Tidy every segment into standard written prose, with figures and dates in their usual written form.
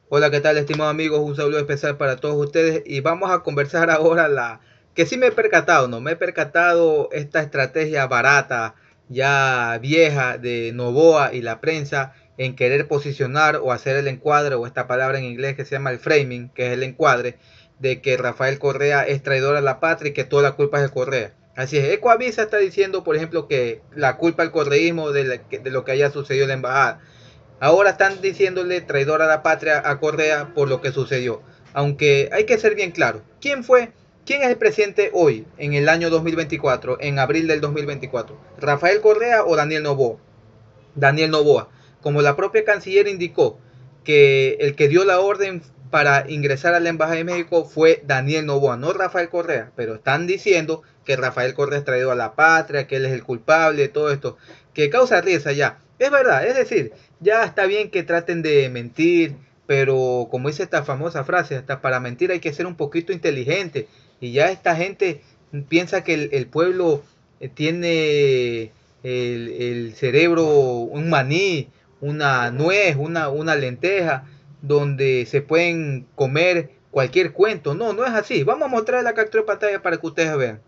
Hola, ¿qué tal, estimados amigos? Un saludo especial para todos ustedes y vamos a conversar ahora que sí me he percatado, ¿no? Me he percatado esta estrategia barata, ya vieja de Novoa y la prensa en querer posicionar o hacer el encuadre o esta palabra en inglés que se llama el framing, que es el encuadre, de que Rafael Correa es traidor a la patria y que toda la culpa es de Correa. Así es, Ecoavisa está diciendo, por ejemplo, que la culpa al correísmo de lo que haya sucedido en la embajada. Ahora están diciéndole traidor a la patria a Correa por lo que sucedió. Aunque hay que ser bien claro. ¿Quién es el presidente hoy, en el año 2024, en abril del 2024? ¿Rafael Correa o Daniel Noboa? Daniel Noboa. Como la propia canciller indicó que el que dio la orden para ingresar a la Embajada de México fue Daniel Noboa, no Rafael Correa, pero están diciendo que Rafael Correa es traído a la patria, que él es el culpable de todo esto, que causa risa ya. Es verdad, es decir, ya está bien que traten de mentir, pero como dice esta famosa frase, hasta para mentir hay que ser un poquito inteligente. Y ya esta gente piensa que el pueblo tiene el cerebro, un maní, una nuez, una lenteja, donde se pueden comer cualquier cuento. No, no es así. Vamos a mostrar la captura de pantalla para que ustedes vean.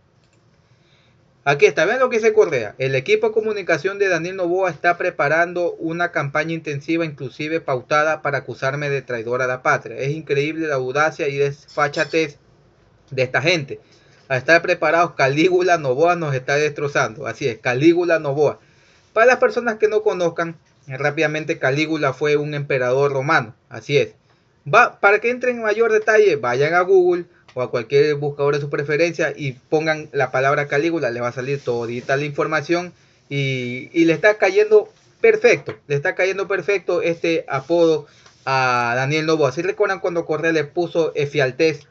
Aquí está, vean lo que dice Correa. El equipo de comunicación de Daniel Noboa está preparando una campaña intensiva, inclusive pautada, para acusarme de traidor a la patria. Es increíble la audacia y desfachatez de esta gente. A estar preparados, Calígula Noboa nos está destrozando. Así es, Calígula Noboa. Para las personas que no conozcan, rápidamente Calígula fue un emperador romano. Así es. Para que entren en mayor detalle, vayan a Google o a cualquier buscador de su preferencia y pongan la palabra Calígula. Le va a salir todita la información y le está cayendo perfecto. Le está cayendo perfecto este apodo a Daniel Noboa. ¿Sí recuerdan cuando Correa le puso Efialtés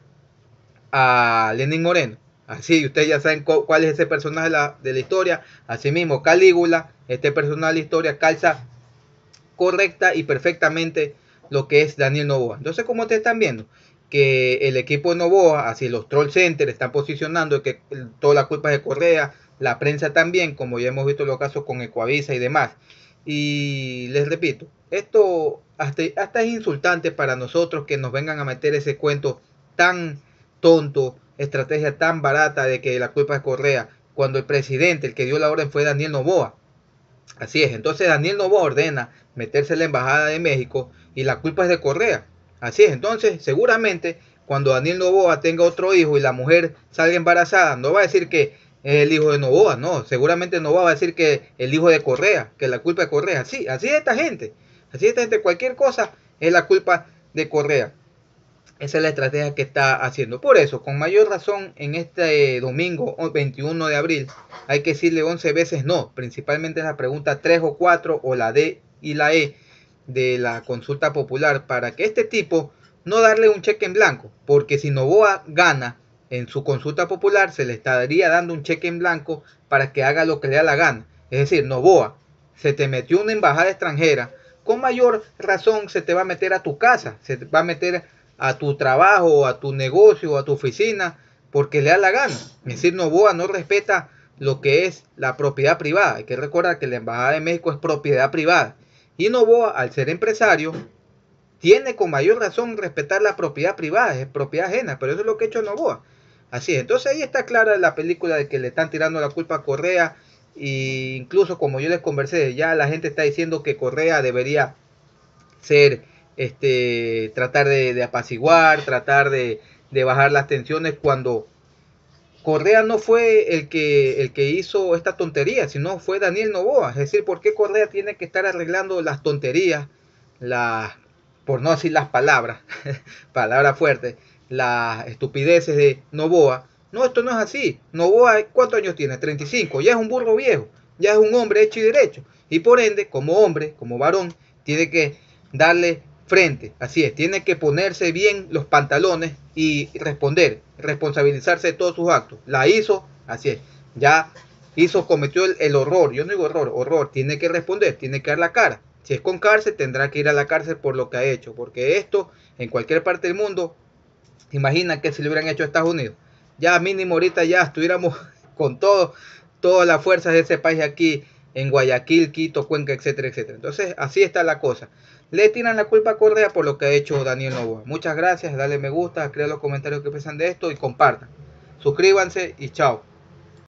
a Lenín Moreno? Así, ustedes ya saben cuál es ese personaje de la historia. Asimismo, Calígula, este personaje de la historia, calza correcta y perfectamente lo que es Daniel Noboa. Entonces, como ustedes están viendo, que el equipo de Noboa, así los troll center están posicionando que toda la culpa es de Correa, la prensa también, como ya hemos visto los casos con Ecoavisa y demás. Y les repito, esto hasta es insultante para nosotros que nos vengan a meter ese cuento tan tonto, estrategia tan barata de que la culpa es Correa, cuando el presidente, el que dio la orden fue Daniel Noboa. Así es, entonces Daniel Noboa ordena meterse en la Embajada de México y la culpa es de Correa. Así es, entonces seguramente cuando Daniel Noboa tenga otro hijo y la mujer salga embarazada, no va a decir que es el hijo de Noboa, no, seguramente Noboa va a decir que el hijo de Correa, que la culpa es de Correa. Sí, así es esta gente, cualquier cosa es la culpa de Correa. Esa es la estrategia que está haciendo. Por eso, con mayor razón, en este domingo 21 de abril, hay que decirle 11 veces no. Principalmente en la pregunta 3 o 4 o la D y la E de la consulta popular para que este tipo no darle un cheque en blanco. Porque si Novoa gana en su consulta popular, se le estaría dando un cheque en blanco para que haga lo que le da la gana. Es decir, Novoa, se te metió una embajada extranjera, con mayor razón se te va a meter a tu casa, se te va a meter a tu trabajo, a tu negocio, a tu oficina, porque le da la gana. Es decir, Novoa no respeta lo que es la propiedad privada. Hay que recordar que la Embajada de México es propiedad privada. Y Novoa, al ser empresario, tiene con mayor razón respetar la propiedad privada, es propiedad ajena, pero eso es lo que ha hecho Novoa. Así es, entonces ahí está clara la película de que le están tirando la culpa a Correa, e incluso como yo les conversé, ya la gente está diciendo que Correa debería ser, tratar de apaciguar, tratar de bajar las tensiones cuando Correa no fue el que hizo esta tontería, sino fue Daniel Noboa. Es decir, ¿por qué Correa tiene que estar arreglando las tonterías, las, por no decir las palabras, palabras fuertes, las estupideces de Noboa? No, esto no es así. Noboa, ¿cuántos años tiene? 35. Ya es un burro viejo, ya es un hombre hecho y derecho. Y por ende, como hombre, como varón, tiene que darle frente. Así es, tiene que ponerse bien los pantalones y responder, responsabilizarse de todos sus actos. La hizo, así es, ya cometió el horror. Yo no digo horror, tiene que responder, tiene que dar la cara. Si es con cárcel, tendrá que ir a la cárcel por lo que ha hecho, porque esto en cualquier parte del mundo, imagina que si lo hubieran hecho a Estados Unidos, ya mínimo ahorita ya estuviéramos con todas las fuerzas de ese país aquí en Guayaquil, Quito, Cuenca, etcétera, etcétera. Entonces, así está la cosa. Le tiran la culpa a Correa por lo que ha hecho Daniel Noboa. Muchas gracias, dale me gusta, escriban los comentarios que piensan de esto y compartan. Suscríbanse y chao.